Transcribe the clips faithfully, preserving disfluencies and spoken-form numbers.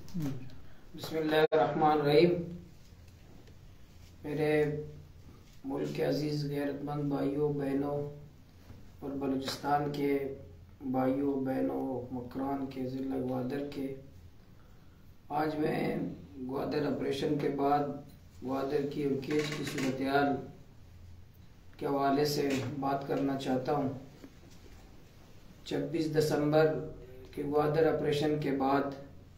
بسم اللہ الرحمن الرحیم۔ میرے ملک کے عزیز غیرت مند بھائیوں بہنوں اور بلوچستان کے بھائیوں بہنوں مکران کے ضلع گوادر کے، آج میں گوادر آپریشن کے بعد گوادر کی اور کیچ کی صورتحال کے حوالے سے بات کرنا چاہتا ہوں۔ چھبیس دسمبر کے گوادر آپریشن کے بعد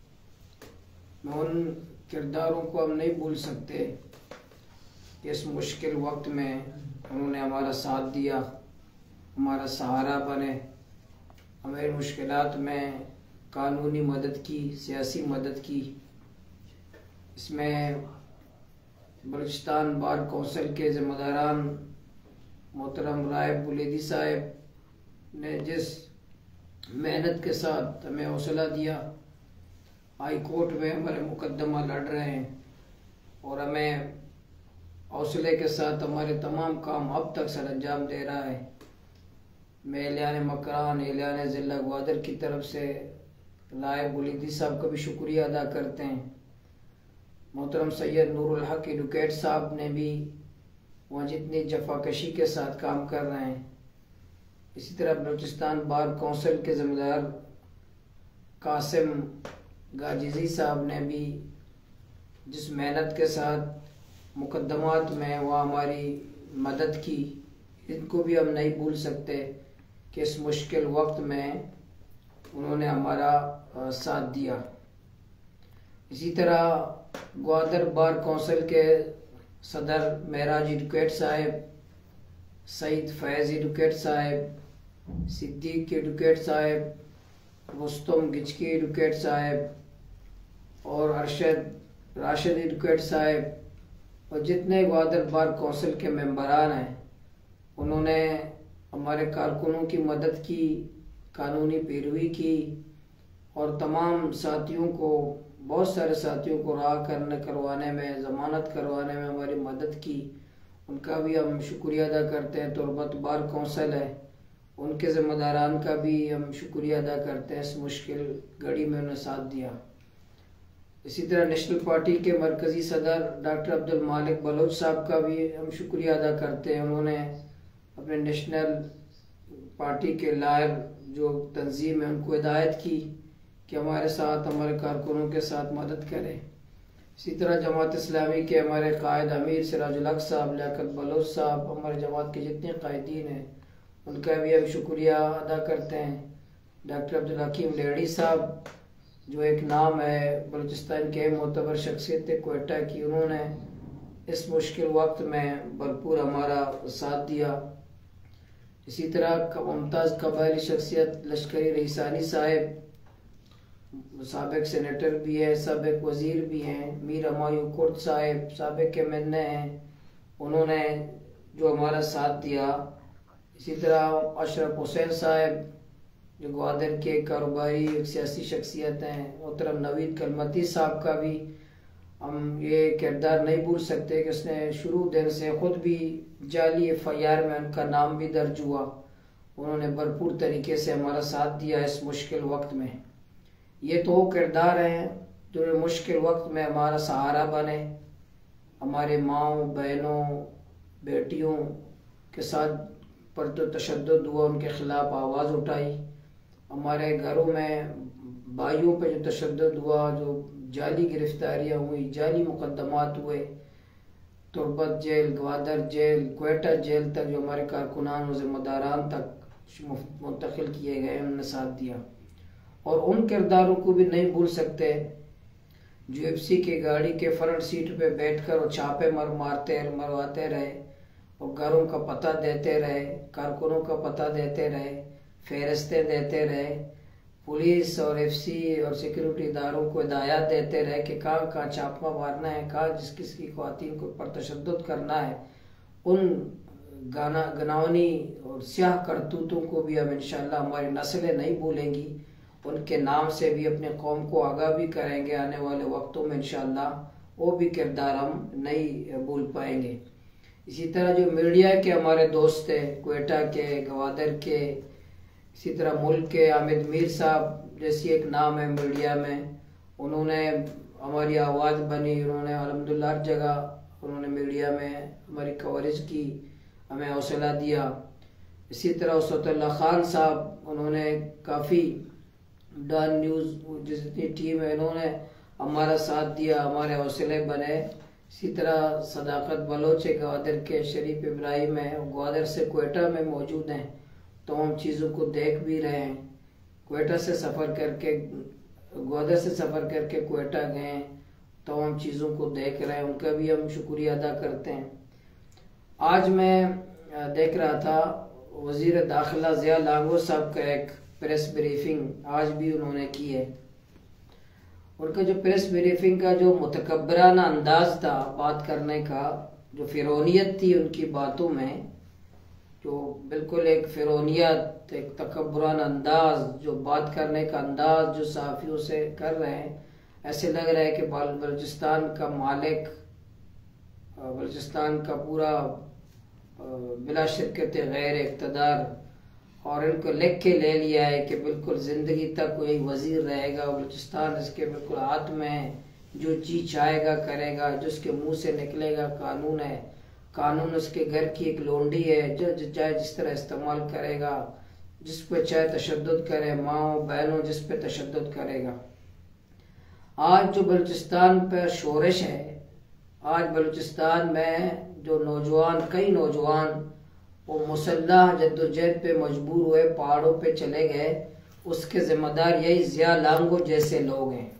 میں ان کرداروں کو ہم نہیں بھول سکتے کہ اس مشکل وقت میں انہوں نے ہمارا ساتھ دیا، ہمارا سہارا بنے، ہماری مشکلات میں قانونی مدد کی، سیاسی مدد کی۔ اس میں بلوچستان بار کونسل کے ذمہ داران محترم رائب بلیدی صاحب نے جس محنت کے ساتھ ہمیں حوصلہ دیا، ہائی کورٹ میں ہمارے مقدمہ لڑ رہے ہیں اور ہمیں حوصلے کے ساتھ ہمارے تمام کام اب تک سر انجام دے رہا ہے۔ میں اعلیان مکران، اعلیان ضلع گوادر کی طرف سے رائب بلیدی صاحب کا بھی شکریہ ادا کرتے ہیں۔ محترم سید نور الحق ایڈوکیٹ صاحب نے بھی وہاں جتنی جفاکشی کے ساتھ کام کر رہے ہیں، اسی طرح بلوچستان بار کونسل کے ذمہ دار قاسم گاجزی صاحب نے بھی جس محنت کے ساتھ مقدمات میں وہ ہماری مدد کی، ان کو بھی ہم نہیں بھول سکتے کہ اس مشکل وقت میں انہوں نے ہمارا ساتھ دیا۔ اسی طرح گوادر بار کونسل کے صدر معراج ایڈوکیٹ صاحب، سعید فیض ایڈوکیٹ صاحب، صدیق ایڈوکیٹ صاحب، رستم گچکی ایڈوکیٹ صاحب اور ارشد راشد ایڈوکیٹ صاحب اور جتنے گوادر بار کونسل کے ممبران ہیں، انہوں نے ہمارے کارکنوں کی مدد کی، قانونی پیروی کی اور تمام ساتھیوں کو، بہت سارے ساتھیوں کو رہا کرنے کروانے میں، ضمانت کروانے میں ہماری مدد کی۔ ان کا بھی ہم شکریہ ادا کرتے ہیں۔ تربت بار کونسل ہے، ان کے ذمہ داران کا بھی ہم شکریہ ادا کرتے ہیں، اس مشکل گھڑی میں انہیں ساتھ دیا۔ اسی طرح نیشنل پارٹی کے مرکزی صدر ڈاکٹر عبد المالک بلوچ صاحب کا بھی ہم شکریہ ادا کرتے ہیں۔ انہوں نے اپنے نیشنل پارٹی کے لائر جو تنظیم ہے ان کو ہدایت کی کہ ہمارے ساتھ، ہمارے کارکنوں کے ساتھ مدد کریں۔ اسی طرح جماعت اسلامی کے ہمارے قائد امیر سراج الحق صاحب، لیاقت بلوچ صاحب، ہمارے جماعت کے جتنے قائدین ہیں ان کا بھی ہم شکریہ ادا کرتے ہیں۔ ڈاکٹر عبدالحکیم لیڑی صاحب جو ایک نام ہے بلوچستان کے معتبر شخصیت کوئٹہ کی، انہوں نے اس مشکل وقت میں بھرپور ہمارا ساتھ دیا۔ اسی طرح ممتاز قبائلی شخصیت لشکری رئیسانی صاحب، سابق سینیٹر بھی ہیں، سابق وزیر بھی ہیں، میر ہمایوں کرد صاحب سابق کے ایم این اے ہیں، انہوں نے جو ہمارا ساتھ دیا۔ اسی طرح اشرف حسین صاحب جو گوادر کے کاروباری ایک سیاسی شخصیت ہیں، محترم نوید کلمتی صاحب کا بھی ہم یہ کردار نہیں بھول سکتے کہ اس نے شروع دن سے خود بھی جعلی ایف آئی آر میں ان کا نام بھی درج ہوا، انہوں نے بھرپور طریقے سے ہمارا ساتھ دیا اس مشکل وقت میں۔ یہ تو وہ کردار ہیں جو مشکل وقت میں ہمارا سہارا بنے، ہمارے ماؤں بہنوں بیٹیوں کے ساتھ پر تو تشدد ہوا، ان کے خلاف آواز اٹھائی، ہمارے گھروں میں بھائیوں پہ جو تشدد ہوا، جو جعلی گرفتاریاں ہوئی، جعلی مقدمات ہوئے، Turbat jail, Gwadar jail, Quetta jail تک جو ہمارے کارکنان و ذمہ داران تک منتقل کیے گئے، انہوں نے ساتھ دیا۔ اور ان کرداروں کو بھی نہیں بھول سکتے جو ایف سی کی گاڑی کے فرنٹ سیٹ پہ بیٹھ کر وہ چھاپے مر مارتے مرواتے رہے اور گھروں کا پتہ دیتے رہے، کارکنوں کا پتہ دیتے رہے، فہرستیں دیتے رہے، پولیس اور ایف سی اور سیکیورٹی اداروں کو ہدایات دیتے رہے کہ کہاں کہاں چھاپہ مارنا ہے، کہاں جس کس کی خواتین کو پر تشدد کرنا ہے۔ ان گانا گناونی اور سیاہ کرتوتوں کو بھی ہم انشاءاللہ ہماری نسلیں نہیں بھولیں گی، ان کے نام سے بھی اپنے قوم کو آگاہ بھی کریں گے آنے والے وقتوں میں انشاءاللہ، وہ بھی کردار ہم نہیں بھول پائیں گے۔ اسی طرح جو میڈیا کے ہمارے دوست ہیں، کوئٹہ کے، گوادر کے، اسی طرح ملک کے حامد میر صاحب جیسی ایک نام ہے میڈیا میں، انہوں نے ہماری آواز بنی، انہوں نے الحمدللہ ہر جگہ انہوں نے میڈیا میں ہماری کوریج کی، ہمیں حوصلہ دیا۔ اسی طرح اسوت اللہ خان صاحب، انہوں نے کافی ڈان نیوز جتنی ٹیم ہے انہوں نے ہمارا ساتھ دیا، ہمارے حوصلے بنے۔ اسی طرح صداقت بلوچ گوادر کے، شریف ابراہیم ہیں، گوادر سے کوئٹہ میں موجود ہیں، تو ہم چیزوں کو دیکھ بھی رہے ہیں۔ کوئٹہ سے سفر کر کے گوادر سے سفر کر کے کوئٹہ گئے ہیں، تو ہم چیزوں کو دیکھ رہے ہیں، ان کا بھی ہم شکریہ ادا کرتے ہیں۔ آج میں دیکھ رہا تھا وزیر داخلہ ضیاء لانگو صاحب کا ایک پریس بریفنگ آج بھی انہوں نے کی ہے۔ ان کا جو پریس بریفنگ کا جو متکبرانہ انداز تھا بات کرنے کا، جو فرعونیت تھی ان کی باتوں میں، جو بالکل ایک فرعونیت، ایک تکبرانہ انداز، جو بات کرنے کا انداز جو صحافیوں سے کر رہے ہیں، ایسے لگ رہا ہے کہ بلوچستان کا مالک، بلوچستان کا پورا بلا شرکت غیر اقتدار، اور ان کو لکھ کے لے لیا ہے کہ بالکل زندگی تک کوئی وزیر رہے گا، بلوچستان اس کے بالکل ہاتھ میں ہے، جو جی چاہے گا کرے گا، جس کے منہ سے نکلے گا قانون ہے، قانون اس کے گھر کی ایک لونڈی ہے، جو چاہے جس طرح استعمال کرے گا، جس پہ چاہے تشدد کرے، ماؤں بہنوں جس پہ تشدد کرے گا۔ آج جو بلوچستان پر شورش ہے، آج بلوچستان میں جو نوجوان، کئی نوجوان وہ مسلح جدوجہد پہ مجبور ہوئے، پہاڑوں پہ چلے گئے، اس کے ذمہ دار یہی ضیاء لانگو جیسے لوگ ہیں۔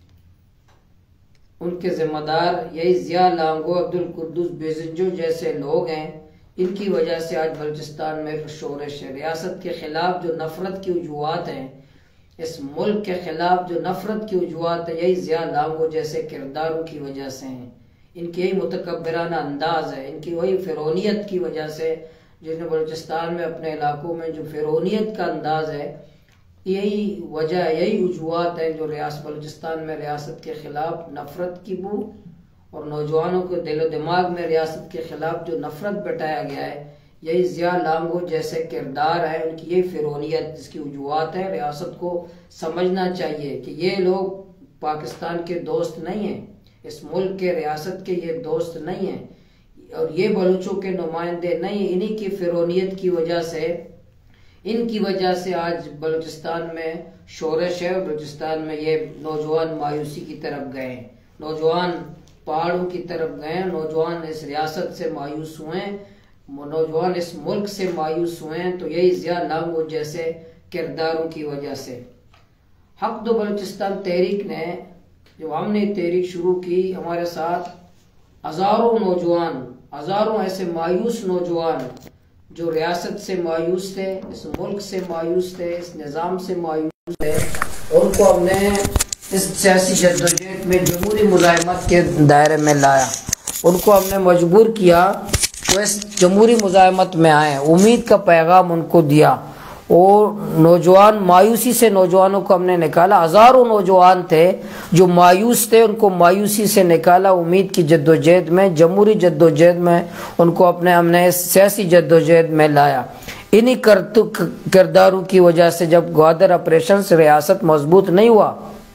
ان کے ذمہ دار یہی ضیاء لانگو، عبدالقدوس بیزنجو جیسے لوگ ہیں۔ ان کی وجہ سے آج بلوچستان میں شورش ہے۔ ریاست کے خلاف جو نفرت کی وجوہات ہیں، اس ملک کے خلاف جو نفرت کی وجوہات ہیں، یہی ضیاء لانگو جیسے کرداروں کی وجہ سے ہیں۔ ان کی یہی متکبرانہ انداز ہے، ان کی وہی فرعونیت کی وجہ سے، جس نے بلوچستان میں اپنے علاقوں میں جو فرعونیت کا انداز ہے، یہی وجہ ہے، یہی وجوہات ہیں جو ریاست بلوچستان میں ریاست کے خلاف نفرت کی بو، اور نوجوانوں کے دل و دماغ میں ریاست کے خلاف جو نفرت بٹایا گیا ہے، یہی ضیاء لانگو جیسے کردار ہے، ان کی یہی فرعونیت، جس کی وجوہات ہے۔ ریاست کو سمجھنا چاہیے کہ یہ لوگ پاکستان کے دوست نہیں ہیں، اس ملک کے ریاست کے یہ دوست نہیں ہیں، اور یہ بلوچوں کے نمائندے نہیں، انہی کی فرعونیت کی وجہ سے، ان کی وجہ سے آج بلوچستان میں شورش ہے، اور بلوچستان میں یہ نوجوان مایوسی کی طرف گئے ہیں، نوجوان پہاڑوں کی طرف گئے ہیں، نوجوان اس ریاست سے مایوس ہوئے ہیں، نوجوان اس ملک سے مایوس ہوئے ہیں، تو یہی ضیاء لانگو جیسے کرداروں کی وجہ سے۔ حق دو بلوچستان تحریک نے، جب ہم نے تحریک شروع کی، ہمارے ساتھ ہزاروں نوجوان، ہزاروں ایسے مایوس نوجوان جو ریاست سے مایوس تھے، اس ملک سے مایوس تھے، اس نظام سے مایوس تھے، ان کو ہم نے اس سیاسی جدوجہد میں جمہوری مزاحمت کے دائرے میں لایا، ان کو ہم نے مجبور کیا وہ اس جمہوری مزاحمت میں آئیں، امید کا پیغام ان کو دیا، اور نوجوان مایوسی سے نوجوانوں کو ہم نے نکالا۔ ہزاروں نوجوان تھے جو مایوس تھے، ان کو مایوسی سے نکالا، امید کی جدوجہد میں، جمہوری جدوجہد میں ان کو اپنے ہم نے سیاسی جدوجہد میں لایا۔ انہی کرداروں کی وجہ سے جب گوادر آپریشن سے ریاست مضبوط نہیں ہوا،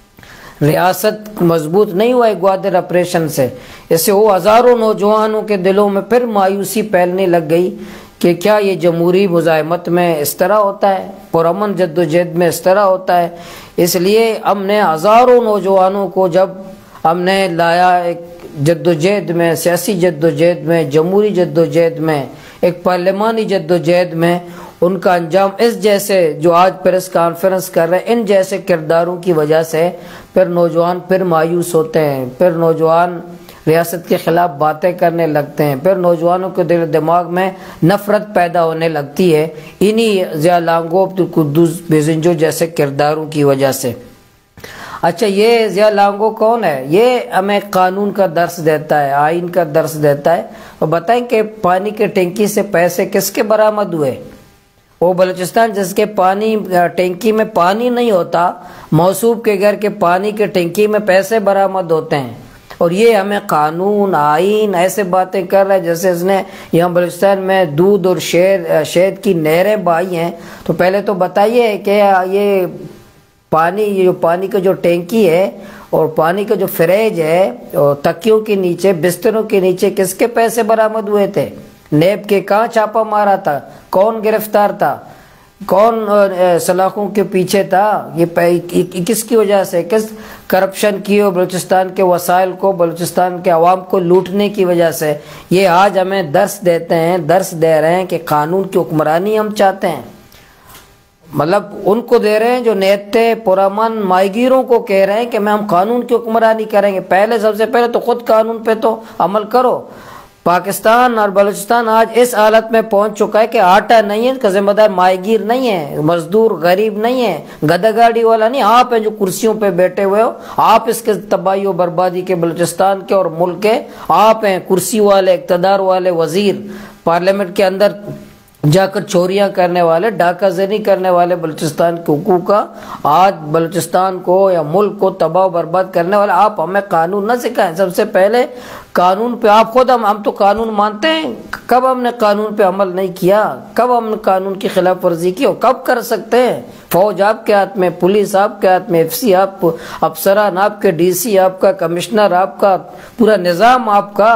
ریاست مضبوط نہیں ہوا ہے گوادر آپریشن سے، ایسے وہ ہزاروں نوجوانوں کے دلوں میں پھر مایوسی پھیلنے لگ گئی کہ کیا یہ جمہوری مزاحمت میں اس طرح ہوتا ہے، پرامن جدوجہد میں اس طرح ہوتا ہے۔ اس لیے ہم نے ہزاروں نوجوانوں کو جب ہم نے لایا ایک جدوجہد میں، سیاسی جدوجہد میں، جمہوری جدوجہد میں، ایک پارلیمانی جدوجہد میں، ان کا انجام اس جیسے جو آج پریس کانفرنس کر رہے ہیں، ان جیسے کرداروں کی وجہ سے پھر نوجوان پھر مایوس ہوتے ہیں، پھر نوجوان ریاست کے خلاف باتیں کرنے لگتے ہیں، پھر نوجوانوں کے دل و دماغ میں نفرت پیدا ہونے لگتی ہے، انہی ضیاء لانگو، عبدالقدوس بیزنجو جیسے کرداروں کی وجہ سے۔ اچھا، یہ ضیاء لانگو کون ہے؟ یہ ہمیں قانون کا درس دیتا ہے، آئین کا درس دیتا ہے، اور بتائیں کہ پانی کے ٹینکی سے پیسے کس کے برآمد ہوئے؟ وہ بلوچستان جس کے پانی ٹینکی میں پانی نہیں ہوتا، موصوف کے گھر کے پانی کے ٹینکی میں پیسے برآمد ہوتے ہیں، اور یہ ہمیں قانون، آئین ایسے باتیں کر رہا ہے جیسے اس نے یہاں بلوچستان میں دودھ اور شہد شہد کی نہریں بہائی ہیں۔ تو پہلے تو بتائیے کہ یہ پانی، یہ جو پانی کا جو ٹینکی ہے اور پانی کا جو فریج ہے اور تکیوں کے نیچے بستروں کے نیچے کس کے پیسے برآمد ہوئے تھے؟ نیب کے کہاں چھاپا مارا تھا؟ کون گرفتار تھا؟ کون سلاخوں کے پیچھے تھا؟ یہ کس کی وجہ سے، کس کرپشن کی اور بلوچستان کے وسائل کو، بلوچستان کے عوام کو لوٹنے کی وجہ سے؟ یہ آج ہمیں درس دیتے ہیں، درس دے رہے ہیں کہ قانون کی حکمرانی ہم چاہتے ہیں۔ مطلب ان کو دے رہے ہیں جو نیتے پرامن ماہیگیروں کو کہہ رہے ہیں کہ میں ہم قانون کی حکمرانی کریں گے۔ پہلے سب سے پہلے تو خود قانون پہ تو عمل کرو۔ پاکستان اور بلوچستان آج اس حالت میں پہنچ چکا ہے کہ آٹا نہیں ہے، اس کا ذمہ دار ماہیگیر نہیں ہے، مزدور غریب نہیں ہے، گدھا گاڑی والا نہیں، آپ ہیں جو کرسیوں پہ بیٹھے ہوئے ہو، آپ اس کے تباہی و بربادی کے، بلوچستان کے اور ملک کے آپ ہیں، کرسی والے، اقتدار والے وزیر، پارلیمنٹ کے اندر جا کر چوریاں کرنے والے، ڈاکہ زنی کرنے والے بلوچستان کے حقوق کا، آج بلوچستان کو یا ملک کو تباہ و برباد کرنے والے آپ ہمیں قانون نہ سکھائیں۔ سب سے پہلے قانون پہ آپ خود، ہم ہم تو قانون مانتے ہیں، کب ہم نے قانون پہ عمل نہیں کیا؟ کب ہم نے قانون کی خلاف ورزی کی؟ اور کب کر سکتے ہیں؟ فوج آپ کے ہاتھ میں، پولیس آپ کے ہاتھ میں، ایف سی آپ، افسران آپ کے، ڈی سی آپ کا، کمشنر آپ کا، پورا نظام آپ کا،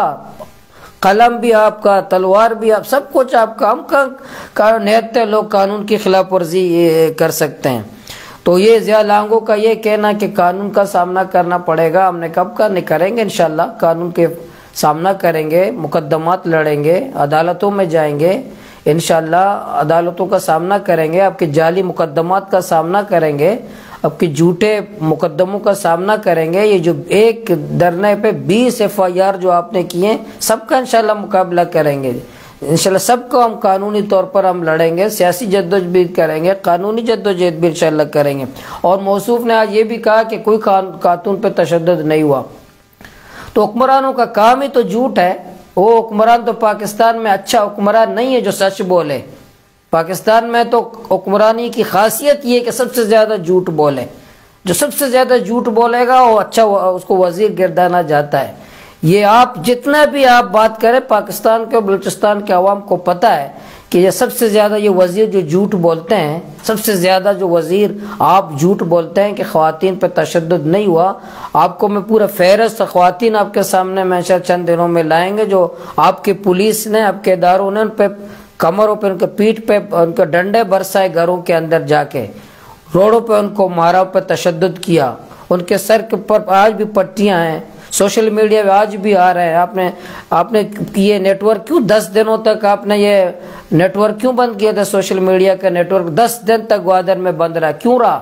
قلم بھی آپ کا، تلوار بھی آپ، سب کچھ آپ کا۔ ہم کا نیتے لوگ قانون کی خلاف ورزی کر سکتے ہیں؟ تو یہ ضیاء لانگو کا یہ کہنا کہ قانون کا سامنا کرنا پڑے گا، ہم نے کب کا نہیں کریں گے، انشاءاللہ قانون کے سامنا کریں گے، مقدمات لڑیں گے، عدالتوں میں جائیں گے، انشاءاللہ عدالتوں کا سامنا کریں گے، آپ کے جعلی مقدمات کا سامنا کریں گے، آپ کے جھوٹے مقدموں کا سامنا کریں گے۔ یہ جو ایک دھرنے پہ بیس ایف آئی آر جو آپ نے کیے، سب کا انشاءاللہ مقابلہ کریں گے، انشاءاللہ سب کو ہم قانونی طور پر ہم لڑیں گے، سیاسی جدوجہد کریں گے، قانونی جدوجہد بھی انشاءاللہ کریں گے۔ اور موصوف نے آج یہ بھی کہا کہ کوئی خاتون پہ تشدد نہیں ہوا، تو حکمرانوں کا کام ہی تو جھوٹ ہے۔ وہ حکمران تو پاکستان میں اچھا حکمران نہیں ہے جو سچ بولے، پاکستان میں تو حکمرانی کی خاصیت یہ کہ سب سے زیادہ جھوٹ بولے، جو سب سے زیادہ جھوٹ بولے گا وہ اچھا اس کو وزیر گردانا جاتا ہے۔ یہ آپ جتنا بھی آپ بات کریں، پاکستان کے اور بلوچستان کے عوام کو پتہ ہے کہ یہ سب سے زیادہ یہ وزیر جو جھوٹ بولتے ہیں، سب سے زیادہ جو وزیر آپ جھوٹ بولتے ہیں کہ خواتین پہ تشدد نہیں ہوا۔ آپ کو میں پورا فہرست خواتین آپ کے سامنے میں چند دنوں میں لائیں گے جو آپ کی پولیس نے، آپ کے اداروں نے ان پہ کمروں پہ، ان کے پیٹھ پہ ان کے ڈنڈے برسائے، گھروں کے اندر جا کے روڈوں پہ ان کو مارا، پہ تشدد کیا، ان کے سر کے پر آج بھی پٹیاں ہیں، سوشل میڈیا پہ آج بھی آ رہے ہیں۔ آپ نے آپ نے یہ نیٹ ورک کیوں دس دنوں تک آپ نے یہ نیٹ ورک کیوں بند کیا تھا؟ سوشل میڈیا کا نیٹ ورک دس دن تک گوادر میں بند رہا، کیوں رہا؟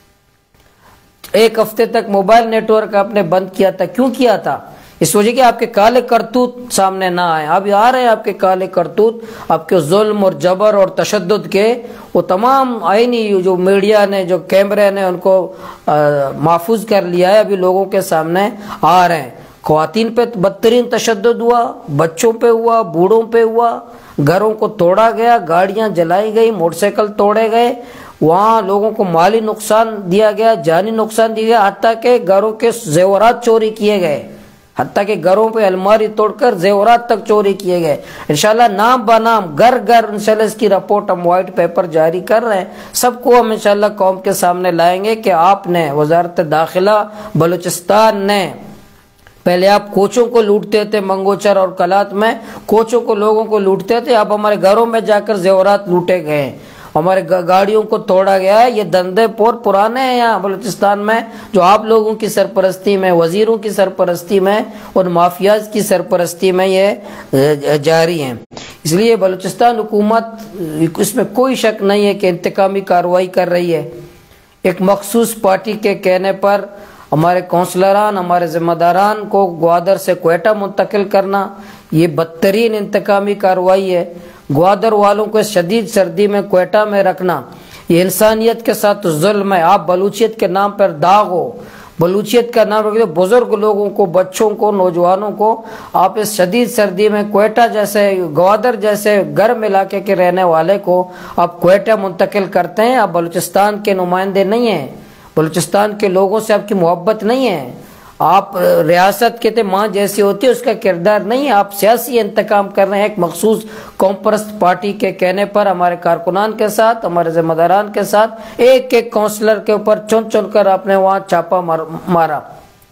ایک ہفتے تک موبائل نیٹ ورک آپ نے بند کیا تھا، کیوں کیا تھا؟ اس وجہ کہ آپ کے کالے کرتوت سامنے نہ آئے۔ اب آ رہے ہیں آپ کے کالے کرتوت، آپ کے ظلم اور جبر اور تشدد کے، وہ تمام آئینی جو میڈیا نے، جو کیمرے نے ان کو محفوظ کر لیا ہے، ابھی لوگوں کے سامنے آ رہے ہیں۔ خواتین پہ بدترین تشدد ہوا، بچوں پہ ہوا، بوڑھوں پہ ہوا، گھروں کو توڑا گیا، گاڑیاں جلائی گئی، موٹر سائیکل توڑے گئے، وہاں لوگوں کو مالی نقصان دیا گیا، جانی نقصان دیا گیا، حتیٰ کہ گھروں کے زیورات چوری کیے گئے، حتیٰ کہ گھروں پہ الماری توڑ کر زیورات تک چوری کیے گئے۔ انشاءاللہ نام بنام گھر گھر انشاءاللہ اس کی رپورٹ ہم وائٹ پیپر جاری کر رہے ہیں، سب کو ہم انشاءاللہ قوم کے سامنے لائیں گے کہ آپ نے، وزارت داخلہ بلوچستان نے، پہلے آپ کوچوں کو لوٹتے تھے، منگوچر اور کلات میں کوچوں کو، لوگوں کو لوٹتے تھے، اب ہمارے گھروں میں جا کر زیورات لوٹے گئے، ہمارے گاڑیوں کو توڑا گیا ہے۔ یہ دندے پور پرانے ہیں یہاں بلوچستان میں، جو آپ لوگوں کی سرپرستی میں، وزیروں کی سرپرستی میں اور مافیاز کی سرپرستی میں یہ جاری ہیں۔ اس لیے بلوچستان حکومت، اس میں کوئی شک نہیں ہے کہ انتقامی کارروائی کر رہی ہے۔ ایک مخصوص پارٹی کے کہنے پر ہمارے کونسلران، ہمارے ذمہ داران کو گوادر سے کوئٹہ منتقل کرنا، یہ بدترین انتقامی کارروائی ہے۔ گوادر والوں کو شدید سردی میں کوئٹہ میں رکھنا، یہ انسانیت کے ساتھ ظلم ہے۔ آپ بلوچیت کے نام پر داغ ہو، بلوچیت کا نام رکھتے، بزرگ لوگوں کو، بچوں کو، نوجوانوں کو آپ اس شدید سردی میں کوئٹہ جیسے، گوادر جیسے گرم علاقے کے رہنے والے کو آپ کوئٹہ منتقل کرتے ہیں۔ آپ بلوچستان کے نمائندے نہیں ہیں، بلوچستان کے لوگوں سے آپ کی محبت نہیں ہے، آپ ریاست کے تھے ماں جیسی ہوتی ہے اس کا کردار نہیں ہے، آپ سیاسی انتقام کر رہے ہیں ایک مخصوص قوم پرست پارٹی کے کہنے پر۔ ہمارے کارکنان کے ساتھ، ہمارے ذمہ داران کے ساتھ، ایک ایک کونسلر کے اوپر چن چن کر آپ نے وہاں چھاپا مارا۔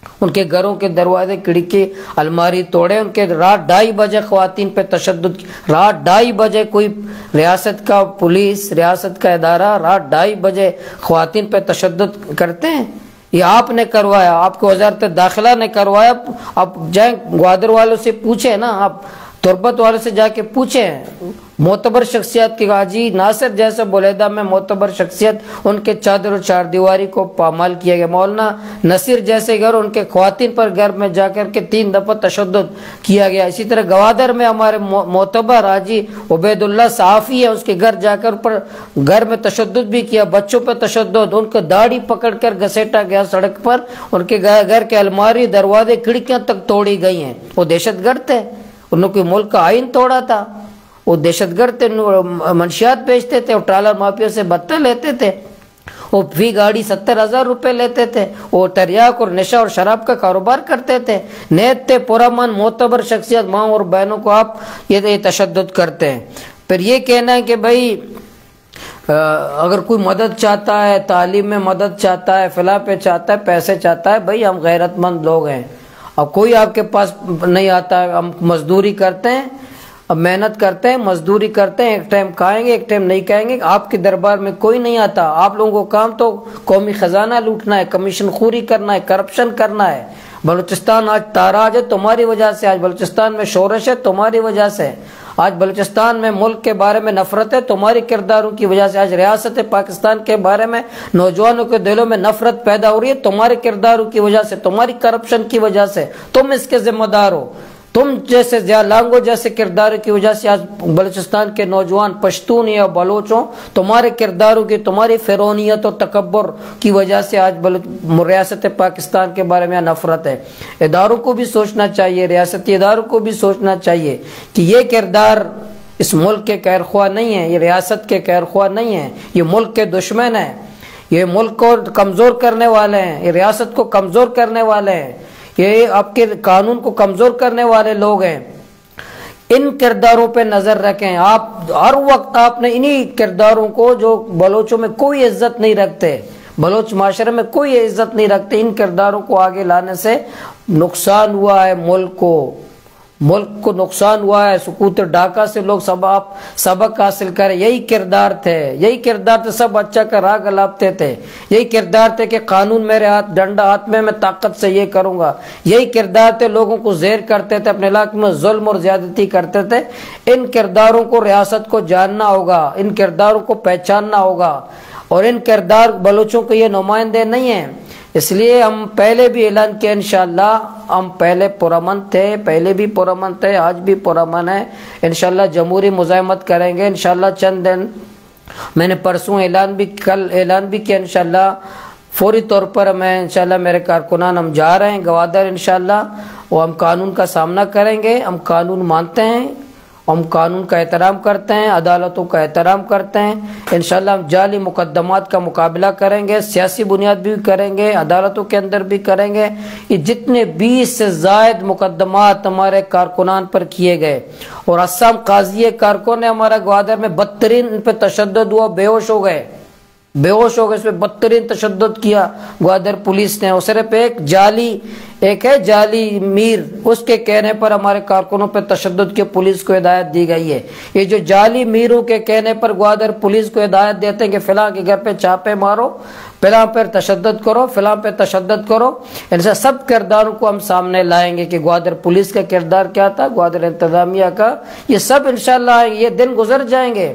ان کے گھروں کے دروازے کھڑکی الماری توڑے، ان کے رات ڈھائی بجے خواتین پہ تشدد، رات ڈھائی بجے کوئی ریاست کا پولیس، ریاست کا ادارہ رات ڈھائی بجے خواتین پہ تشدد کرتے ہیں؟ یہ آپ نے کروایا، آپ کو وزارت داخلہ نے کروایا۔ آپ جائیں گوادر والوں سے پوچھیں نا، آپ تربت والوں سے جا کے پوچھیں، معتبر شخصیت کی حاجی ناصر جیسے بولیدہ میں معتبر شخصیت، ان کے چادر و چار دیواری کو پامال کیا گیا۔ مولانا نصیر جیسے گھر، ان کے خواتین پر گھر میں جا کر کے تین دفعہ تشدد کیا گیا۔ اسی طرح گوادر میں ہمارے معتبر حاجی عبید اللہ صحافی ہے، اس کے گھر جا کر پر گھر میں تشدد بھی کیا، بچوں پہ تشدد، ان کو داڑھی پکڑ کر گھسیٹا گیا سڑک پر، ان کے گھر کے الماری دروازے کھڑکیاں تک توڑی گئی ہیں۔ وہ دہشت گرد تھے، انہوں نے کوئی ملک کا آئین توڑا تھا؟ وہ دہشت گرد تھے، منشیات بیچتے تھے، وہ ٹرالر مافیا سے بتہ لیتے تھے، وہ فی گاڑی ستر ہزار روپے لیتے تھے، وہ تریاک اور نشہ اور شراب کا کاروبار کرتے تھے۔ نیت تھے پرامن معتبر شخصیت، ماں اور بہنوں کو آپ یہ تشدد کرتے ہیں۔ پھر یہ کہنا ہے کہ بھائی اگر کوئی مدد چاہتا ہے، تعلیم میں مدد چاہتا ہے، فلاں پہ چاہتا ہے، پیسے چاہتا ہے، بھائی ہم غیرت مند لوگ ہیں، اب کوئی آپ کے پاس نہیں آتا، ہم مزدوری کرتے ہیں، اب محنت کرتے ہیں، مزدوری کرتے ہیں، ایک ٹائم کھائیں گے ایک ٹائم نہیں کھائیں گے، آپ کے دربار میں کوئی نہیں آتا۔ آپ لوگوں کو کام تو قومی خزانہ لوٹنا ہے، کمیشن خوری کرنا ہے، کرپشن کرنا ہے۔ بلوچستان آج تاراج ہے تمہاری وجہ سے، آج بلوچستان میں شورش ہے تمہاری وجہ سے، آج بلوچستان میں ملک کے بارے میں نفرت ہے تمہاری کرداروں کی وجہ سے، آج ریاست پاکستان کے بارے میں نوجوانوں کے دلوں میں نفرت پیدا ہو رہی ہے تمہارے کرداروں کی وجہ سے، تمہاری کرپشن کی وجہ سے، تم اس کے ذمہ دار ہو۔ تم جیسے ضیاء لانگو جیسے کرداروں کی وجہ سے آج بلوچستان کے نوجوان پشتون یا بلوچوں، تمہارے کرداروں کی، تمہاری فرعونیت و تکبر کی وجہ سے آج ریاست پاکستان کے بارے میں نفرت ہے۔ اداروں کو بھی سوچنا چاہیے، ریاستی اداروں کو بھی سوچنا چاہیے کہ یہ کردار اس ملک کے خیر خواہ نہیں ہیں، یہ ریاست کے خیر خواہ نہیں ہیں، یہ ملک کے دشمن ہیں، یہ ملک کو کمزور کرنے والے ہیں، یہ ریاست کو کمزور کرنے والے ہیں، یہ آپ کے قانون کو کمزور کرنے والے لوگ ہیں۔ ان کرداروں پہ نظر رکھیں، آپ ہر وقت آپ نے انہی کرداروں کو، جو بلوچوں میں کوئی عزت نہیں رکھتے، بلوچ معاشرے میں کوئی عزت نہیں رکھتے، ان کرداروں کو آگے لانے سے نقصان ہوا ہے ملک کو، ملک کو نقصان ہوا ہے۔ سکوت ڈاکہ سے لوگ سبق سبق حاصل کریں، یہی کردار تھے، یہی کردار تھے، سب اچھا کا راہ گلاپتے تھے، یہی کردار تھے کہ قانون میرے ہاتھ، ڈنڈا ہاتھ میں، میں طاقت سے یہ کروں گا، یہی کردار تھے، لوگوں کو زیر کرتے تھے، اپنے علاقے میں ظلم اور زیادتی کرتے تھے۔ ان کرداروں کو ریاست کو جاننا ہوگا، ان کرداروں کو پہچاننا ہوگا، اور ان کردار بلوچوں کے یہ نمائندے نہیں ہیں۔ اس لیے ہم پہلے بھی اعلان کیا، انشاءاللہ ہم پہلے پرامن تھے، پہلے بھی پرامن تھے، آج بھی پرامن ہے، انشاءاللہ جمہوری مزاحمت کریں گے انشاءاللہ چند دن۔ میں نے پرسوں اعلان بھی، کل اعلان بھی کیا، انشاءاللہ فوری طور پر میں انشاءاللہ میرے کارکنان ہم جا رہے ہیں گوادر انشاءاللہ، وہ ہم قانون کا سامنا کریں گے، ہم قانون مانتے ہیں، ہم قانون کا احترام کرتے ہیں، عدالتوں کا احترام کرتے ہیں، انشاءاللہ ہم جعلی مقدمات کا مقابلہ کریں گے، سیاسی بنیاد بھی کریں گے، عدالتوں کے اندر بھی کریں گے۔ یہ جتنے بیس سے زائد مقدمات ہمارے کارکنان پر کیے گئے، اور اسام قاضی کارکن نے ہمارا گوادر میں بدترین ان پہ تشدد ہوا، بے ہوش ہو گئے، بے ہوش ہو گئے، اس پہ بدترین تشدد کیا گوادر پولیس نے، اور صرف ایک جعلی ایک ہے جعلی میر، اس کے کہنے پر ہمارے کارکنوں پہ تشدد کی پولیس کو ہدایت دی گئی ہے۔ یہ جو جعلی میروں کے کہنے پر گوادر پولیس کو ہدایت دیتے ہیں کہ فلاں کے گھر پہ چھاپے مارو، فلاں پر تشدد کرو، فلاں پہ تشدد کرو، ان سے سب کرداروں کو ہم سامنے لائیں گے کہ گوادر پولیس کا کردار کیا تھا، گوادر انتظامیہ کا، یہ سب انشاءاللہ یہ دن گزر جائیں گے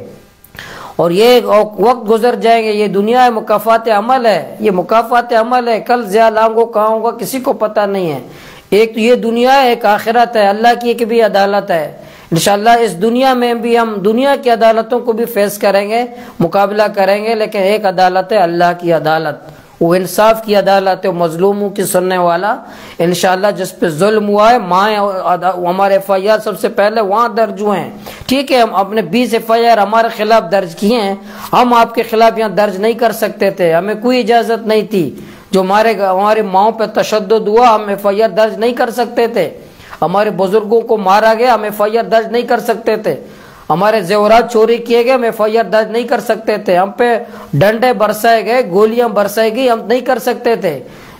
اور یہ وقت گزر جائیں گے۔ یہ دنیا ہے، مکافات عمل ہے، یہ مکافات عمل ہے۔ کل ضیاء لانگو کہاں ہوگا کسی کو پتہ نہیں ہے۔ ایک تو یہ دنیا ہے، ایک آخرت ہے، اللہ کی ایک بھی عدالت ہے۔ انشاءاللہ اس دنیا میں بھی ہم دنیا کی عدالتوں کو بھی فیس کریں گے، مقابلہ کریں گے، لیکن ایک عدالت ہے اللہ کی عدالت، وہ انصاف کی عدالت ہے، مظلوموں کی سننے والا۔ انشاءاللہ جس پہ ظلم ہوا ہے، مائیں ہمارے ایف آئی آر سب سے پہلے وہاں درج ہوئے ہیں، ٹھیک ہے، ہم اپنے بیس ایف آئی آر ہمارے خلاف درج کیے ہیں، ہم آپ کے خلاف یہاں درج نہیں کر سکتے تھے، ہمیں کوئی اجازت نہیں تھی۔ جو ہمارے ہمارے ماؤں پہ تشدد ہوا، ہم ایف آئی آر درج نہیں کر سکتے تھے، ہمارے بزرگوں کو مارا گیا، ہم ایف آئی آر درج نہیں کر سکتے تھے، ہمارے زیورات چوری کیے گئے، ہم ایف آئی آر درج نہیں کر سکتے تھے، ہم پہ ڈنڈے برسائے گئے، گولیاں برسائی گئی، ہم نہیں کر سکتے تھے۔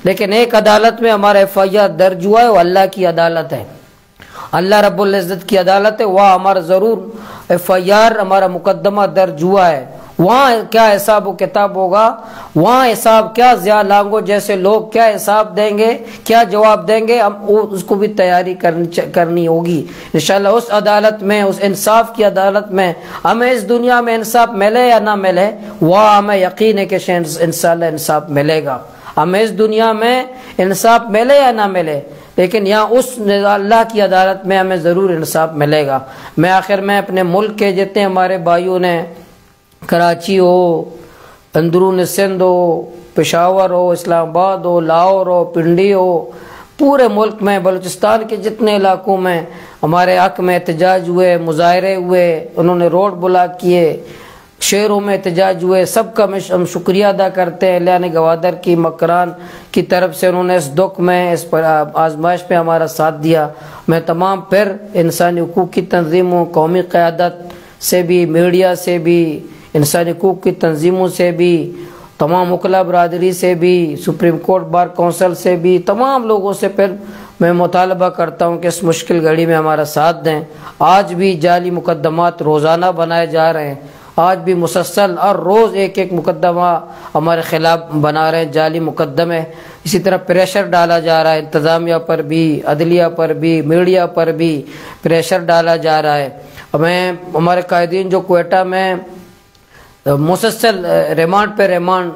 لیکن ایک عدالت میں ہمارا ایف آئی آر درج ہوا ہے، وہ اللہ کی عدالت ہے، اللہ رب العزت کی عدالت ہے، وہاں ہمارا ضرور ایف آئی آر ہمارا مقدمہ درج ہوا ہے۔ وہاں کیا حساب و کتاب ہوگا، وہاں حساب کیا ضیاء لانگو جیسے لوگ کیا حساب دیں گے، کیا جواب دیں گے، ہم اس کو بھی تیاری کرنی کرنی ہوگی انشاءاللہ۔ اس عدالت میں، اس انصاف کی عدالت میں ہمیں اس دنیا میں انصاف ملے یا نہ ملے، وہاں ہمیں یقین ہے کہ انشاءاللہ انصاف ملے گا، ہمیں اس دنیا میں انصاف ملے یا نہ ملے، لیکن یہاں اس اللہ کی عدالت میں ہمیں ضرور انصاف ملے گا۔ میں آخر میں اپنے ملک کے جتنے ہمارے بھائیوں نے، کراچی ہو، اندرون سندھ ہو، پشاور ہو، اسلام آباد ہو، لاہور ہو، پنڈی ہو، پورے ملک میں بلوچستان کے جتنے علاقوں میں ہمارے حق میں احتجاج ہوئے، مظاہرے ہوئے، انہوں نے روڈ بلاک کیے، شہروں میں احتجاج ہوئے، سب کا ہم شکریہ ادا کرتے ہیں۔ لیان گوادر کی مکران کی طرف سے انہوں نے اس دکھ میں، اس آزمائش میں ہمارا ساتھ دیا۔ میں تمام پھر انسانی حقوق کی تنظیموں، قومی قیادت سے بھی، میڈیا سے بھی، انسانی حقوق کی تنظیموں سے بھی، تمام وکلا برادری سے بھی، سپریم کورٹ بار کونسل سے بھی، تمام لوگوں سے پھر میں مطالبہ کرتا ہوں کہ اس مشکل گھڑی میں ہمارا ساتھ دیں۔ آج بھی جعلی مقدمات روزانہ بنائے جا رہے ہیں، آج بھی مسلسل ہر روز ایک ایک مقدمہ ہمارے خلاف بنا رہے ہیں، جعلی مقدمے۔ اسی طرح پریشر ڈالا جا رہا ہے انتظامیہ پر بھی، عدلیہ پر بھی، میڈیا پر بھی پریشر ڈالا جا رہا ہے۔ ہمیں ہمارے قائدین جو کوئٹہ میں مسلسل ریمانڈ پہ ریمانڈ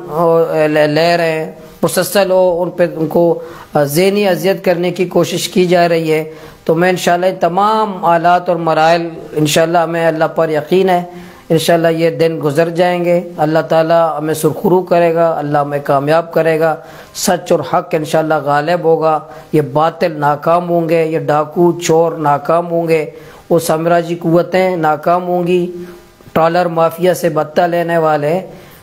لے رہے ہیں، مسلسل ہو ان پہ ان کو ذہنی اذیت کرنے کی کوشش کی جا رہی ہے، تو میں انشاءاللہ تمام حالات اور مراحل انشاءاللہ ہمیں اللہ پر یقین ہے، انشاءاللہ یہ دن گزر جائیں گے، اللہ تعالیٰ ہمیں سرخرو کرے گا، اللہ ہمیں کامیاب کرے گا، سچ اور حق انشاءاللہ غالب ہوگا، یہ باطل ناکام ہوں گے، یہ ڈاکو چور ناکام ہوں گے، وہ سامراجی قوتیں ناکام ہوں گی، ٹالر مافیا سے بتہ لینے والے،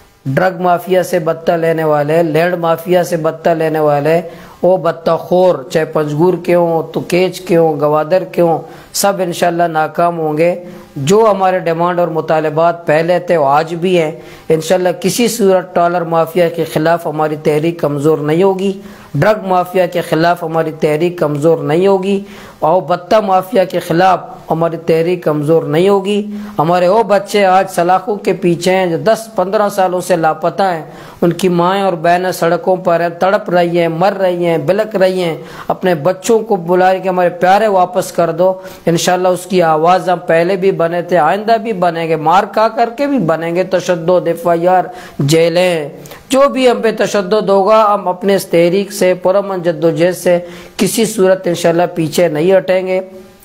ڈرگ مافیا سے بتہ لینے والے، لینڈ مافیا سے بتہ لینے والے، وہ بتہ خور چاہے پنجگور کے ہوں، تو کیچ کے ہوں، گوادر کے ہوں، سب انشاءاللہ ناکام ہوں گے۔ جو ہمارے ڈیمانڈ اور مطالبات پہلے تھے وہ آج بھی ہیں، انشاءاللہ کسی صورت ٹالر مافیا کے خلاف ہماری تحریک کمزور نہیں ہوگی، ڈرگ مافیا کے خلاف ہماری تحریک کمزور نہیں ہوگی، اور بتہ مافیا کے خلاف ہماری تحریک کمزور نہیں ہوگی۔ ہمارے وہ بچے آج سلاخوں کے پیچھے ہیں جو دس پندرہ سالوں سے لاپتہ ہیں، ان کی مائیں اور بہنیں سڑکوں پر ہیں، تڑپ رہی ہیں، مر رہی ہیں، بلک رہی ہیں، اپنے بچوں کو بلا رہی کہ ہمارے پیارے واپس کر دو۔ انشاءاللہ اس کی آواز ہم پہلے بھی بنے تھے، آئندہ بھی بنیں گے، مار کھا کر کے بھی بنیں گے، تشدد، ایف آئی آر، جیلیں، جو بھی ہم پہ تشدد ہوگا، ہم اپنے اس تحریک سے، پرامن جدوجہد سے کسی صورت انشاءاللہ پیچھے نہیں ہٹیں گے۔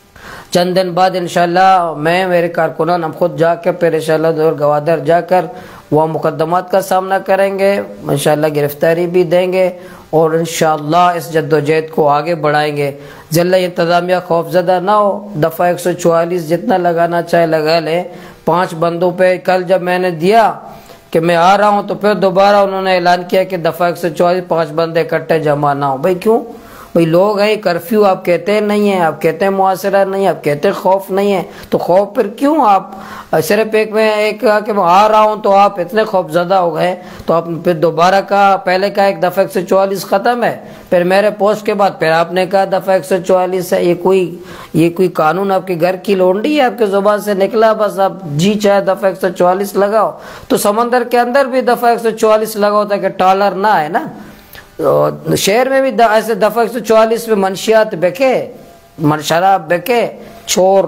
چند دن بعد انشاءاللہ میں، میرے کارکنان، ہم خود جا کے پھر انشاءاللہ دور گوادر جا کر وہ مقدمات کا سامنا کریں گے، انشاءاللہ گرفتاری بھی دیں گے، اور انشاءاللہ اس جدوجہد کو آگے بڑھائیں گے۔ ضلع انتظامیہ خوف زدہ نہ ہو، دفعہ ایک سو چوالیس جتنا لگانا چاہے لگا لے۔ پانچ بندوں پہ کل جب میں نے دیا کہ میں آ رہا ہوں، تو پھر دوبارہ انہوں نے اعلان کیا کہ دفعہ ایک سو چوالیس پانچ بندے اکٹھے جمع نہ ہوں۔ بھائی کیوں؟ بھائی لوگ ہیں، کرفیو آپ کہتے ہیں نہیں ہے، آپ کہتے ہیں محاصرہ نہیں ہے، آپ کہتے ہیں خوف نہیں ہے، تو خوف پھر کیوں؟ آپ صرف ایک میں ایک کہا کہ میں آ رہا ہوں تو آپ اتنے خوف زدہ ہو گئے، تو آپ پھر دوبارہ کہا، پہلے کہا ایک دفعہ ایک سو چوالیس ختم ہے، پھر میرے پوسٹ کے بعد پھر آپ نے کہا دفعہ ایک سو چوالیس ہے۔ یہ کوئی یہ کوئی قانون آپ کے گھر کی لونڈی ہے، آپ کے زبان سے نکلا، بس آپ جی چاہے دفعہ ایک سو چوالیس لگاؤ، تو سمندر کے اندر بھی دفعہ ایک سو چوالیس لگاؤ تاکہ ٹالر نہ ہے نا، شہر میں بھی ایسے دفعہ ایک سو چوالیس میں منشیات بکے، شراب بکے، چور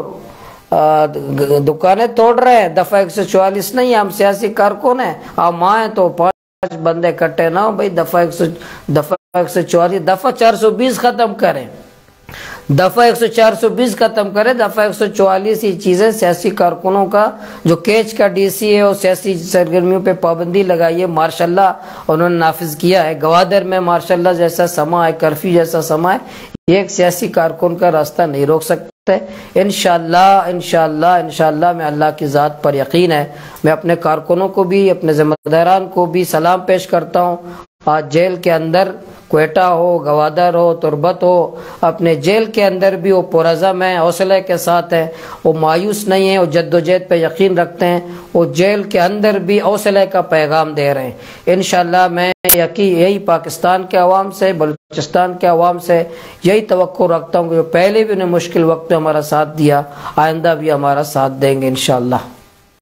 دکانیں توڑ رہے ہیں، دفعہ ایک سو چوالیس نہیں، ہم سیاسی کارکن ہیں، آپ ماں ہیں تو پانچ بندے کٹے نہ ہو، بھائی دفعہ ایک سو دفعہ ایک سو چوالیس، دفعہ چار سو بیس ختم کریں، دفعہ ایک سو چار سو بیس ختم کرے، دفعہ ایک سو چوالیس یہ چیزیں سیاسی کارکنوں کا جو کیچ کا ڈی سی ہے وہ سیاسی سرگرمیوں پہ پابندی لگائی ہے، ماشاءاللہ انہوں نے نافذ کیا ہے۔ گوادر میں ماشاءاللہ جیسا سما ہے، کرفیو جیسا سما ہے، یہ ایک سیاسی کارکن کا راستہ نہیں روک سکتا ہے۔ انشاءاللہ انشاءاللہ انشاءاللہ میں اللہ کی ذات پر یقین ہے، میں اپنے کارکنوں کو بھی، اپنے ذمہ داران کو بھی سلام پیش کرتا ہوں۔ آج جیل کے اندر کوئٹہ ہو، گوادر ہو، تربت ہو، اپنے جیل کے اندر بھی وہ پرعزم ہیں، حوصلے کے ساتھ ہیں، وہ مایوس نہیں ہیں، وہ جد و جہد پہ یقین رکھتے ہیں، وہ جیل کے اندر بھی حوصلے کا پیغام دے رہے ہیں۔ انشاءاللہ میں یقین یہی پاکستان کے عوام سے، بلوچستان کے عوام سے یہی توقع رکھتا ہوں کہ جو پہلے بھی انہیں مشکل وقت میں ہمارا ساتھ دیا، آئندہ بھی ہمارا ساتھ دیں گے انشاءاللہ۔